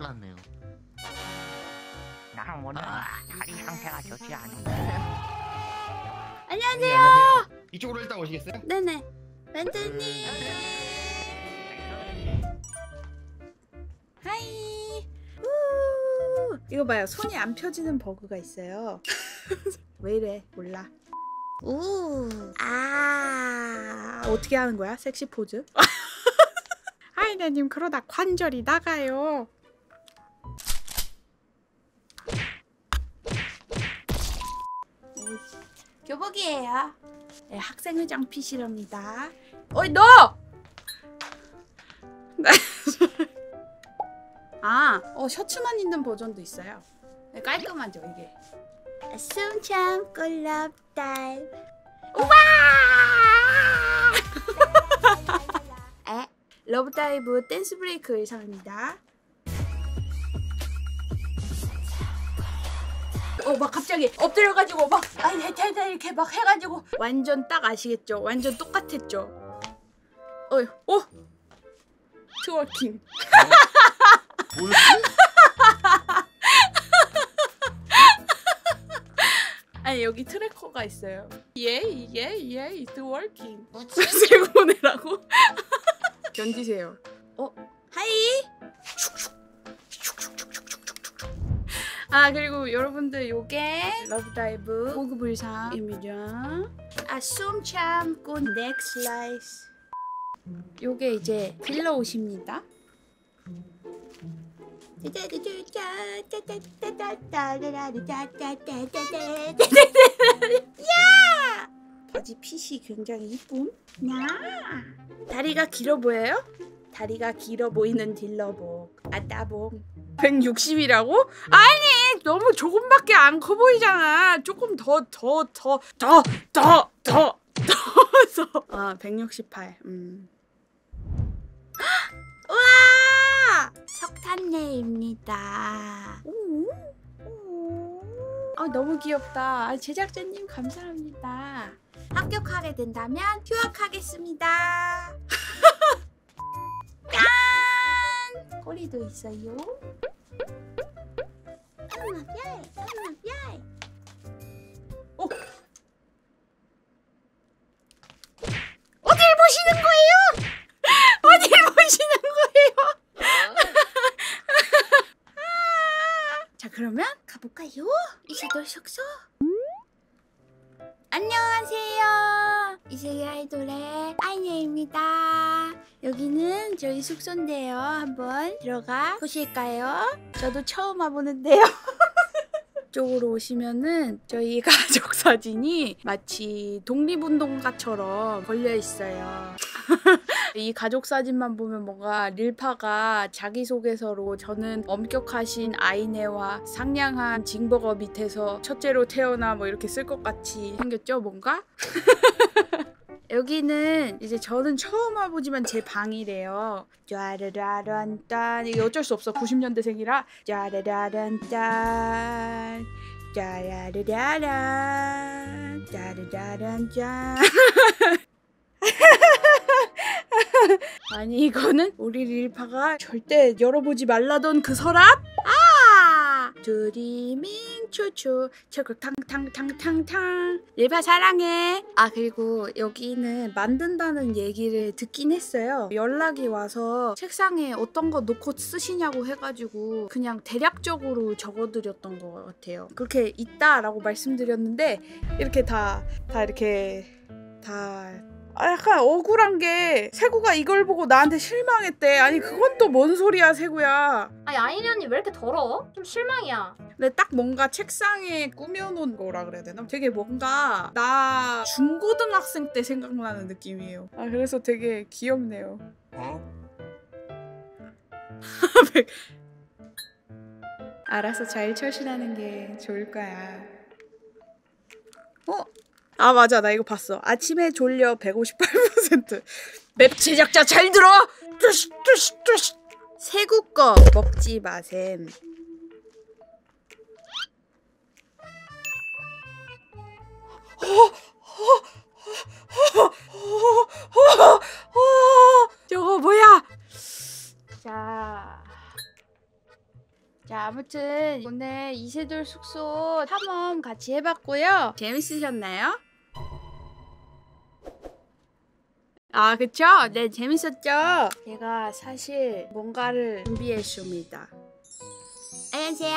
큰일 났네요. 나랑 오늘 다리 상태가 좋지 않은데. 안녕하세요. 안녕하세요. 이쪽으로 일단 오시겠어요? 네네. 멘트님. 하이. 이거 봐요. 손이 안 펴지는 버그가 있어요. 왜 이래? 몰라. 어떻게 하는 거야? 섹시 포즈? 하이네님 그러다 관절이 나가요. 교복이에요. 네, 학생회장 피시랍니다. 어이 너! 셔츠만 있는 버전도 있어요. 네, 깔끔하죠 이게. 숨 참고 러브다이브. 우와! 러브다이브 댄스 브레이크 의상입니다. 막 갑자기 엎드려가지고 막 이렇게 막 해가지고 완전 딱 아시겠죠? 완전 똑같았죠? 트워킹. 뭐였지? 아니 여기 트래커가 있어요. 예, 트워킹. 들고 보내라고? 견디세요. 하이. 그리고 여러분들 요게 러브다이브 고급 의상입니다. 숨 참고 넥 슬라이스. 요게 이제 딜러 옷입니다. 야! 바지 핏이 굉장히 이쁨. 야! 다리가 길어 보여요? 다리가 길어 보이는 딜러복. 따봉. 160이라고? 아니 너무 조금밖에 안 커 보이잖아. 조금 더 168. 우와! 석탄내입니다. 너무 귀엽다. 제작자님 감사합니다. 합격하게 된다면 휴학하겠습니다. 짠! 꼬리도 있어요. 어딜 보시는 거예요? 어딜 보시는 거예요? 자 그러면 가볼까요? 이세돌 숙소. 안녕하세요. 이세돌 아이돌의 아이네입니다. 여기는 저희 숙소인데요. 한번 들어가 보실까요? 저도 처음 와보는데요. 이쪽으로 오시면은 저희 가족 사진이 마치 독립운동가처럼 걸려 있어요. 이 가족 사진만 보면 뭔가 릴파가 자기소개서로 저는 엄격하신 아이네와 상냥한 징버거 밑에서 첫째로 태어나 뭐 이렇게 쓸 것 같이 생겼죠 뭔가? 여기는 이제 저는 처음 와보지만 제 방이래요. 짜라라란딴. 이게 어쩔 수 없어 90년대생이라. 짜라라란딴 짜라라란 짜라라란짠. 아니 이거는 우리 릴파가 절대 열어보지 말라던 그 서랍? 드리밍 추추 철컥 탕탕탕탕탕. 릴파 사랑해. 그리고 여기는 만든다는 얘기를 듣긴 했어요. 연락이 와서 책상에 어떤 거 놓고 쓰시냐고 해가지고 그냥 대략적으로 적어드렸던 것 같아요. 그렇게 있다라고 말씀드렸는데 이렇게 약간 억울한 게 세구가 이걸 보고 나한테 실망했대. 아니 그건 또 뭔 소리야 세구야. 아니 아이네 언니 왜 이렇게 더러워? 좀 실망이야. 근데 딱 뭔가 책상에 꾸며놓은 거라 그래야 되나? 되게 뭔가 나 중고등학생 때 생각나는 느낌이에요. 그래서 되게 귀엽네요. 알아서 잘 처신하는 게 좋을 거야. 맞아 나 이거 봤어. 아침에 졸려 158%. 맵 제작자 잘 들어! 뚜시 세구 거 먹지 마셈. 저거 뭐야? 자 아무튼 오늘 이세돌 숙소 탐험 같이 해봤고요. 재밌으셨나요? 아 그쵸? 네 재밌었죠? 제가 사실 뭔가를 준비했습니다. 안녕하세요.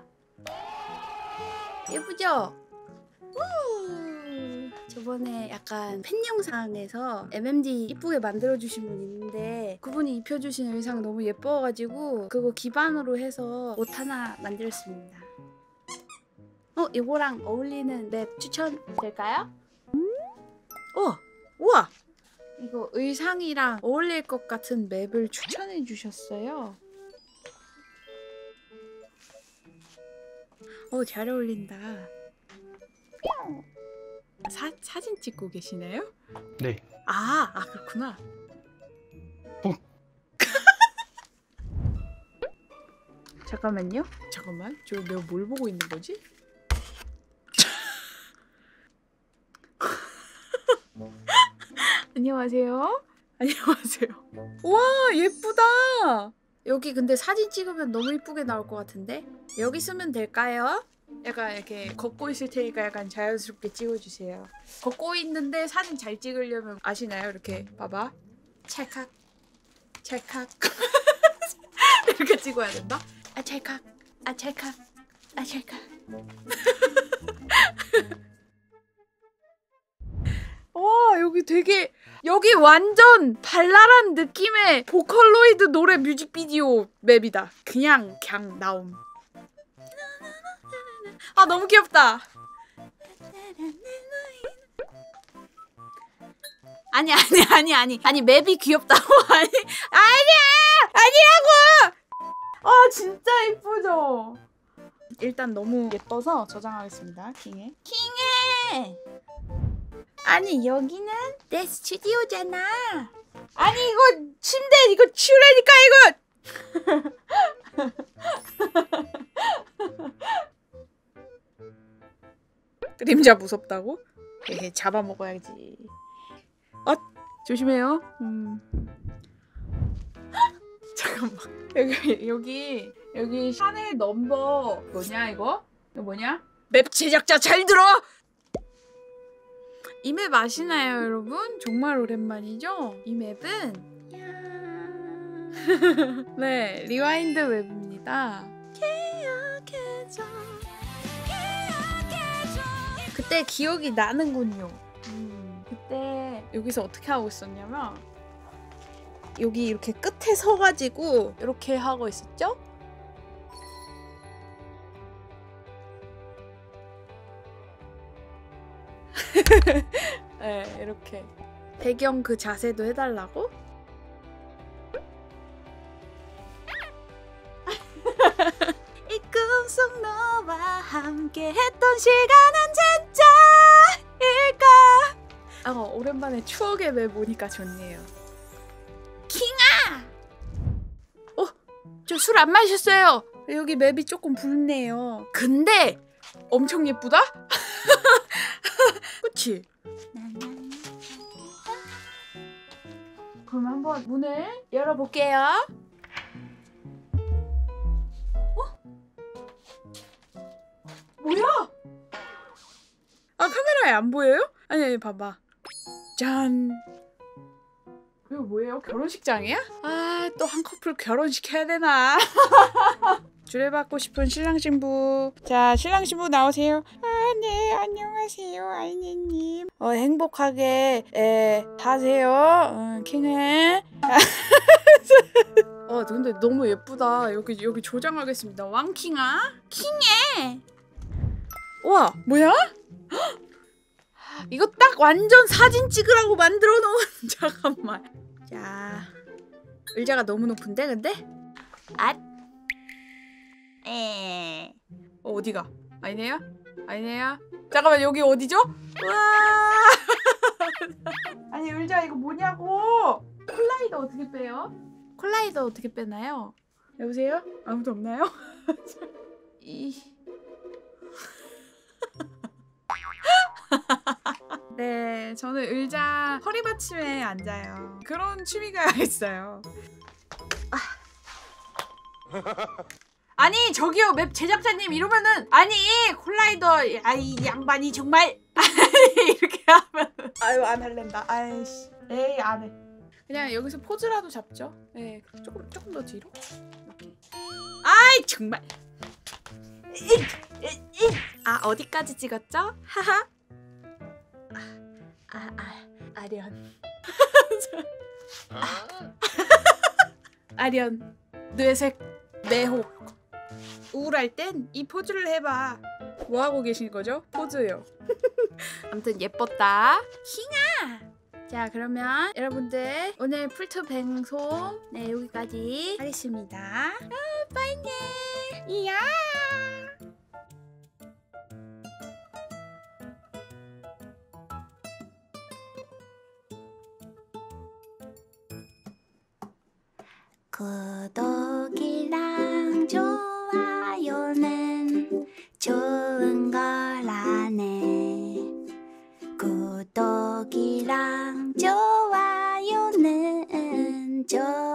예쁘죠? 저번에 약간 팬 영상에서 MMD 이쁘게 만들어주신 분 있는데 그분이 입혀주신 의상 너무 예뻐가지고 그거 기반으로 해서 옷 하나 만들었습니다. 이거랑 어울리는 맵 추천될까요? 우와! 이거 의상이랑 어울릴 것 같은 맵을 추천해 주셨어요. 잘 어울린다. 사진 찍고 계시나요? 네. 그렇구나. 잠깐만요. 저 내가 뭘 보고 있는 거지? 안녕하세요. 와 예쁘다. 여기 근데 사진 찍으면 너무 예쁘게 나올 것 같은데? 여기 쓰면 될까요? 약간 이렇게 걷고 있을 테니까 약간 자연스럽게 찍어주세요. 걷고 있는데 사진 잘 찍으려면 아시나요? 이렇게 봐봐. 찰칵 이렇게 찍어야 된다? 찰칵 와 여기 완전 발랄한 느낌의 보컬로이드 노래 뮤직비디오 맵이다. 그냥 나옴. 너무 귀엽다. 아니 맵이 귀엽다고. 아니라고. 진짜 이쁘죠. 일단 너무 예뻐서 저장하겠습니다. 킹해. 아니 여기는 내 스튜디오잖아. 아니 이거 침대 이거 치우라니까 이거. 그림자 무섭다고? 잡아먹어야지. 조심해요. 잠깐만. 여기 샤넬 넘버 뭐냐 이거? 이거 뭐냐? 맵 제작자 잘 들어! 이 맵 아시나요 여러분? 정말 오랜만이죠? 이 맵은 네 리와인드 웹입니다. 그때 기억이 나는군요. 그때 여기서 어떻게 하고 있었냐면 여기 이렇게 끝에 서가지고 이렇게 하고 있었죠? 네, 이렇게 배경 그 자세도 해달라고? 이 꿈속 너와 함께 했던 시간은 진짜일까? 오랜만에 추억의 맵 보니까 좋네요. 킹아! 저 술 안 마셨어요. 여기 맵이 조금 붉네요. 근데 엄청 예쁘다? 그치? 그럼 한번 문을 열어볼게요. 뭐야? 카메라에 안 보여요? 아니 봐봐. 짠. 이거 뭐예요? 결혼식장이야? 또 한 커플 결혼시켜야 되나? 주례받고 싶은 신랑 신부. 자, 신랑 신부 나오세요. 네, 안녕하세요, 아이네님. 행복하게 사세요. 킹해. 근데 너무 예쁘다. 여기 조장하겠습니다. 왕킹아, 킹해. 와, 뭐야? 이거 딱 완전 사진 찍으라고 만들어 놓은. 잠깐만. 자, 의자가 너무 높은데 근데? 어디가? 아니네요? 잠깐만 여기 어디죠? 우와. 아니 의자 이거 뭐냐고. 콜라이더 어떻게 빼요? 콜라이더 어떻게 빼나요? 여보세요? 아무도 없나요? 네, 저는 의자 허리받침에 앉아요. 그런 취미가 있어요. 아니 저기요 맵 제작자님 이러면은 아니 콜라이더 아이 양반이 정말 아니 이렇게 하면 아유 안 할랜다. 아이씨 에이 안 해. 그냥 여기서 포즈라도 잡죠. 네 조금 더 뒤로 이렇게. 아이 정말. 아 어디까지 찍었죠? 하하. 아련. 아련 뇌색 매혹. 우울할 땐 이 포즈를 해봐. 뭐 하고 계신 거죠? 포즈요. 아무튼 예뻤다. 힝아. 자 그러면 여러분들 오늘 풀투 방송 네 여기까지 하겠습니다. 빠이네. 이야. 구독이랑 좋아요는 좋은 거라네. 구독이랑 좋아요는 좋은